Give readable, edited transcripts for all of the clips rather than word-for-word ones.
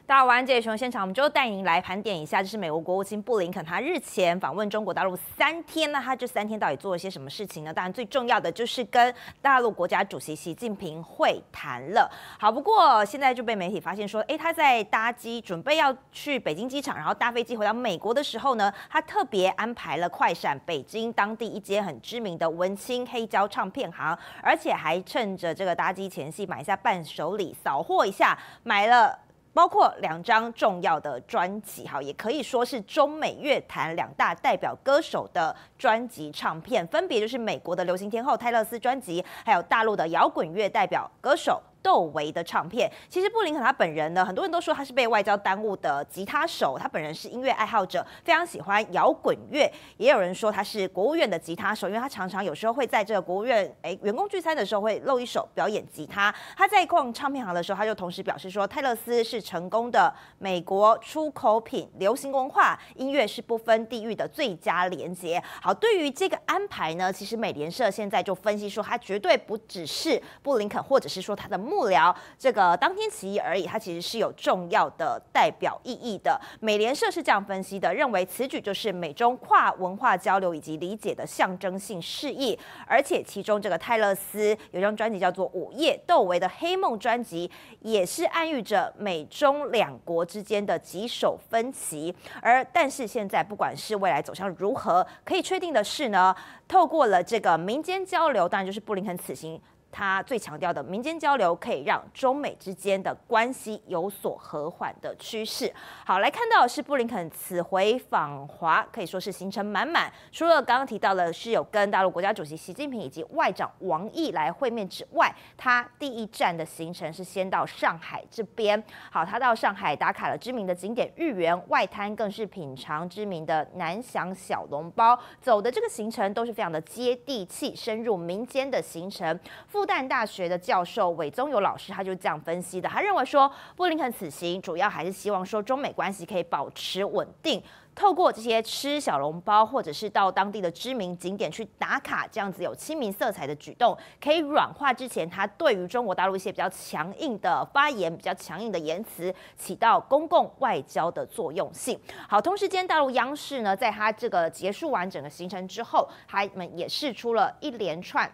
大家晚安，这里是现场，我们就带您来盘点一下，这是美国国务卿布林肯他日前访问中国大陆3天，那他这3天到底做了些什么事情呢？当然最重要的就是跟大陆国家主席习近平会谈了。好，不过现在就被媒体发现说，他在搭机准备要去北京机场，然后搭飞机回到美国的时候呢，他特别安排了快闪北京当地一间很知名的文青黑胶唱片行，而且还趁着这个搭机前夕买下伴手礼，扫货一下，买了包括2张重要的专辑，也可以说是中美乐坛2大代表歌手的专辑唱片，分别就是美国的流行天后泰勒斯专辑，还有大陆的摇滚乐代表歌手窦唯的唱片。其实布林肯他本人呢，很多人都说他是被外交耽误的吉他手，他本人是音乐爱好者，非常喜欢摇滚乐。也有人说他是国务院的吉他手，因为他常常有时候会在这个国务院员工聚餐的时候会露一手表演吉他。他在逛唱片行的时候，他就同时表示说，泰勒斯是成功的美国出口品，流行文化音乐是不分地域的最佳连结。好，对于这个安排呢，其实美联社现在就分析说，他绝对不只是布林肯或者是说他的幕僚这个当天起义而已，它其实是有重要的代表意义的。美联社是这样分析的，认为此举就是美中跨文化交流以及理解的象征性示意，而且其中这个泰勒斯有一张专辑叫做《午夜》，窦唯的《黑梦》专辑也是暗喻着美中2国之间的棘手分歧。但是现在不管是未来走向如何，可以确定的是呢，透过了这个民间交流，当然就是布林肯此行他最强调的民间交流，可以让中美之间的关系有所和缓的趋势。好，来看到的是布林肯此回访华，可以说是行程满满。除了刚刚提到的是有跟大陆国家主席习近平以及外长王毅来会面之外，他第1站的行程是先到上海这边。好，他到上海打卡了知名的景点豫园，外滩更是品尝知名的南翔小笼包。走的这个行程都是非常的接地气、深入民间的行程。复旦大学的教授韦宗友老师他就这样分析的，他认为说布林肯此行主要还是希望说中美关系可以保持稳定，透过这些吃小笼包或者是到当地的知名景点去打卡，这样子有亲民色彩的举动，可以软化之前他对于中国大陆一些比较强硬的发言、比较强硬的言辞，起到公共外交的作用性。好，同时间大陆央视呢，在他这个结束完整个行程之后，他们也释出了一连串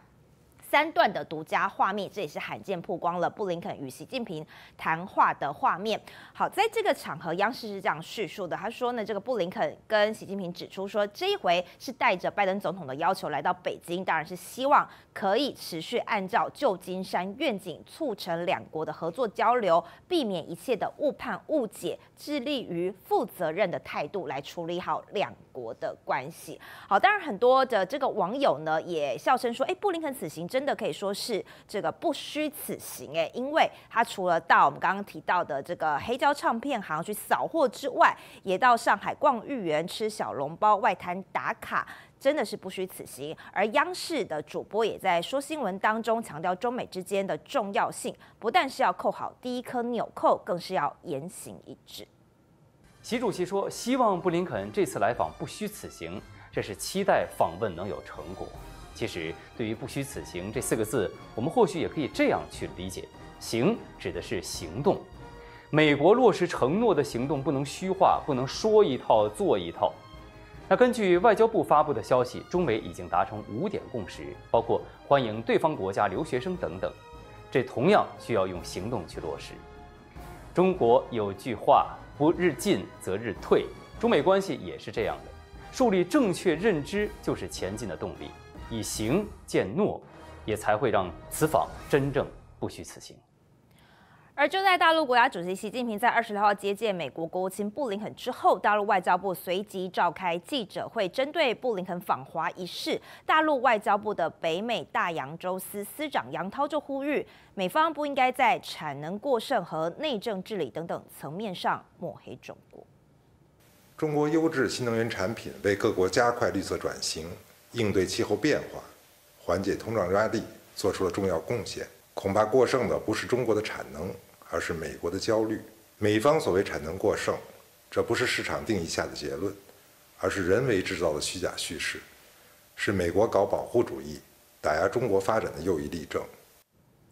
3段的独家画面，这也是罕见曝光了布林肯与习近平谈话的画面。好，在这个场合，央视是这样叙述的，他说呢，这个布林肯跟习近平指出说，这一回是带着拜登总统的要求来到北京，当然是希望可以持续按照旧金山愿景，促成2国的合作交流，避免一切的误判误解，致力于负责任的态度来处理好2国的关系。好，当然很多的这个网友呢也笑称说，布林肯此行真的可以说是这个不虚此行，因为他除了到我们刚刚提到的这个黑胶唱片行去扫货之外，也到上海逛豫园、吃小笼包、外滩打卡，真的是不虚此行。而央视的主播也在说新闻当中强调中美之间的重要性，不但是要扣好第一颗纽扣，更是要言行一致。 习主席说，希望布林肯这次来访不虚此行，这是期待访问能有成果。其实，对于“不虚此行”这4个字，我们或许也可以这样去理解：行指的是行动，美国落实承诺的行动不能虚化，不能说一套做一套。那根据外交部发布的消息，中美已经达成5点共识，包括欢迎对方国家留学生等等，这同样需要用行动去落实。中国有句话，不日进则日退，中美关系也是这样的，树立正确认知就是前进的动力，以行见诺，也才会让此访真正不虚此行。 而就在大陆国家主席习近平在26号接见美国国务卿布林肯之后，大陆外交部随即召开记者会，针对布林肯访华一事，大陆外交部的北美大洋洲司司长杨涛就呼吁，美方不应该在产能过剩和内政治理等等层面上抹黑中国。 中国优质新能源产品为各国加快绿色转型、应对气候变化、缓解通胀压力做出了重要贡献。恐怕过剩的不是中国的产能，而是美国的焦虑。美方所谓产能过剩，这不是市场定义下的结论，而是人为制造的虚假叙事，是美国搞保护主义、打压中国发展的又一例证。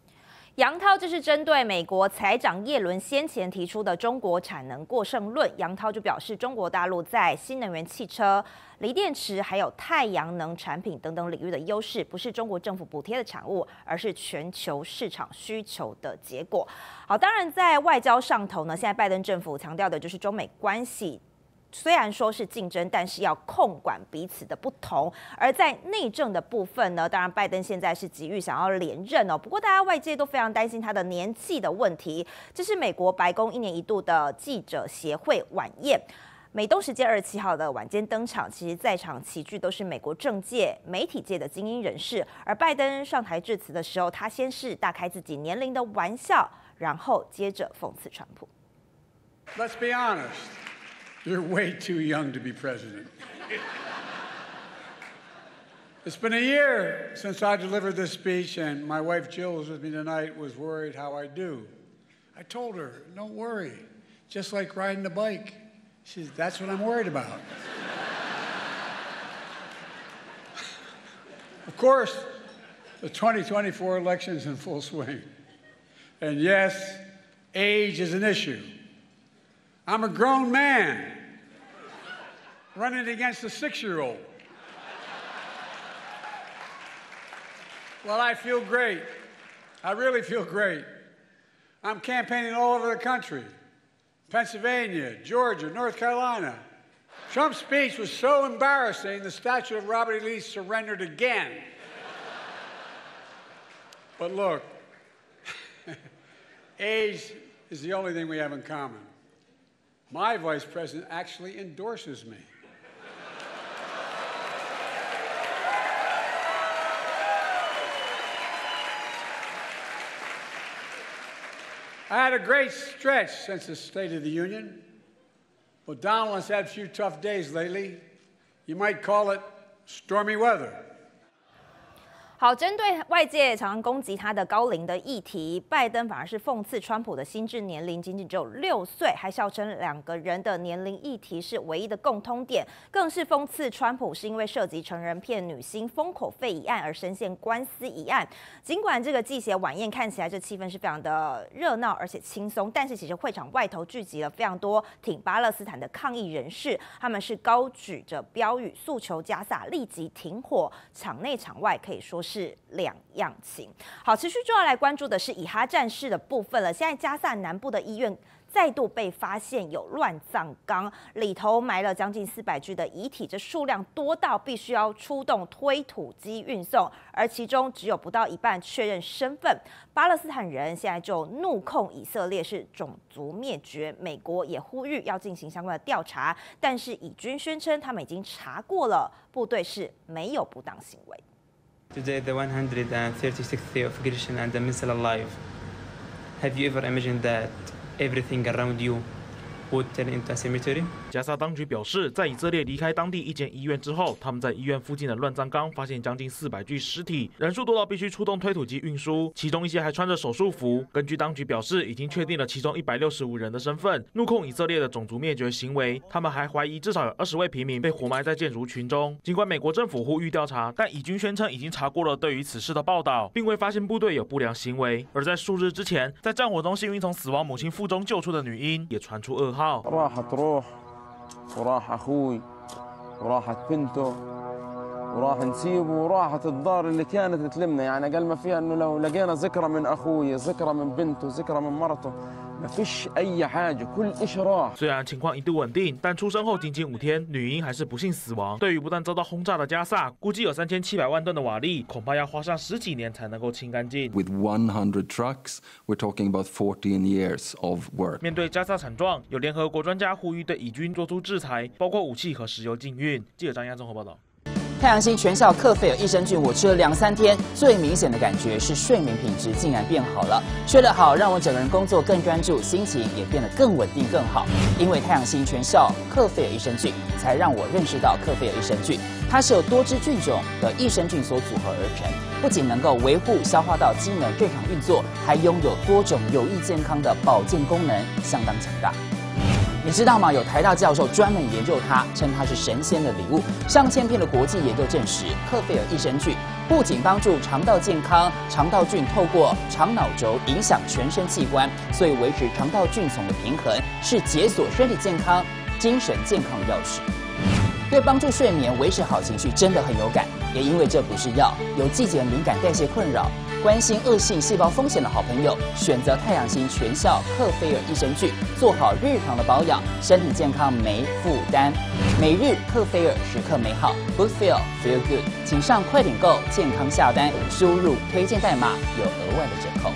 杨涛这是针对美国财长耶伦先前提出的中国产能过剩论，杨涛就表示，中国大陆在新能源汽车、锂电池还有太阳能产品等等领域的优势，不是中国政府补贴的产物，而是全球市场需求的结果。好，当然在外交上头呢，现在拜登政府强调的就是中美关系。虽然说是竞争，但是要控管彼此的不同。而在内政的部分呢，当然拜登现在是急于想要连任哦。不过大家外界都非常担心他的年纪的问题。这是美国白宫1年1度的记者协会晚宴，美东时间27号的晚间登场。其实在场齐聚都是美国政界、媒体界的精英人士。而拜登上台致辞的时候，他先是大开自己年龄的玩笑，然后接着讽刺川普。 Let's be honest. You're way too young to be president. It's been a year since I delivered this speech, and my wife Jill, who's with me tonight, was worried how I do. I told her, don't worry, just like riding a bike. She said, that's what I'm worried about. Of course, the 2024 election is in full swing. And yes, age is an issue. I'm a grown man running against a 6-year-old. Well, I feel great. I really feel great. I'm campaigning all over the country. Pennsylvania, Georgia, North Carolina. Trump's speech was so embarrassing, the statue of Robert E. Lee surrendered again. But look, age is the only thing we have in common. My vice president actually endorses me. I had a great stretch since the State of the Union, but Donald has had a few tough days lately. You might call it stormy weather. 好，针对外界常常攻击他的高龄的议题，拜登反而是讽刺川普的心智年龄仅仅只有6岁，还笑称2个人的年龄议题是唯一的共通点，更是讽刺川普是因为涉及成人片女星封口费一案而深陷官司一案。尽管这个记协晚宴看起来这气氛是非常的热闹而且轻松，但是其实会场外头聚集了非常多挺巴勒斯坦的抗议人士，他们是高举着标语诉求加萨立即停火，场内场外可以说是两样情。好，持续就要来关注的是以哈战事的部分了。现在加萨南部的医院再度被发现有乱葬岗，里头埋了将近400具的遗体，这数量多到必须要出动推土机运送，而其中只有不到一半确认身份。巴勒斯坦人现在就怒控以色列是种族灭绝，美国也呼吁要进行相关的调查，但是以军宣称他们已经查过了，部队是没有不当行为。 Today, the 136th day of creation and the missile alive. Have you ever imagined that everything around you would turn into a cemetery? 加萨当局表示，在以色列离开当地一间医院之后，他们在医院附近的乱葬岗发现将近400具尸体，人数多到必须出动推土机运输，其中一些还穿着手术服。根据当局表示，已经确定了其中165人的身份，怒控以色列的种族灭绝行为。他们还怀疑至少有20位平民被活埋在建筑群中。尽管美国政府呼吁调查，但以军宣称已经查过了对于此事的报道，并未发现部队有不良行为。而在数日之前，在战火中幸运从死亡母亲腹中救出的女婴也传出噩耗。 وراح أخوي وراحت بنته وراح نسيبه وراحت الدار اللي كانت تلمنا يعني أقل ما فيها إنه لو لقينا ذكرى من أخوي ذكرى من بنته ذكرى من مرته ما فيش أي حاجة كل إشي راح。 虽然情况一度稳定，但出生后仅仅5天，女婴还是不幸死亡。对于不断遭到轰炸的加萨，估计有3700万吨的瓦砾，恐怕要花上10几年才能够清干净。 With 100 trucks, we're talking about 14 years of work. 面对加萨惨状，有联合国专家呼吁对以军做出制裁，包括武器和石油禁运。记者张亚综合报道。 太阳星全效克菲尔益生菌，我吃了2-3天，最明显的感觉是睡眠品质竟然变好了。睡得好，让我整个人工作更专注，心情也变得更稳定更好。因为太阳星全效克菲尔益生菌，才让我认识到克菲尔益生菌，它是由多支菌种的益生菌所组合而成，不仅能够维护消化道机能正常运作，还拥有多种有益健康的保健功能，相当强大。你知道吗？有台大教授专门研究它，称它是神仙的礼物。上千篇的国际研究证实，克菲尔益生菌不仅帮助肠道健康，肠道菌透过肠脑轴影响全身器官，所以维持肠道菌丛的平衡是解锁身体健康、精神健康的钥匙。对帮助睡眠、维持好情绪真的很有感，也因为这不是药，有季节敏感、代谢困扰、关心恶性细胞风险的好朋友，选择太阳星全效克菲尔益生菌，做好日常的保养，身体健康没负担。每日克菲尔，时刻美好 ，Good Feel Feel Good， 请上快点购健康下单，输入推荐代码有额外的折扣。